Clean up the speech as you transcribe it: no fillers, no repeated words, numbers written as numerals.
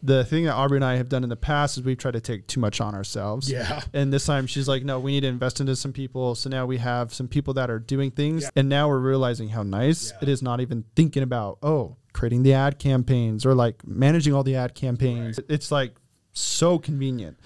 the thing that Aubrey and I have done in the past is we've tried to take too much on ourselves. Yeah. And this time she's like, no, we need to invest into some people. So now we have some people that are doing things. Yeah. And now we're realizing how nice it is, not even thinking about, creating the ad campaigns or like managing all the ad campaigns. Right. It's like so convenient.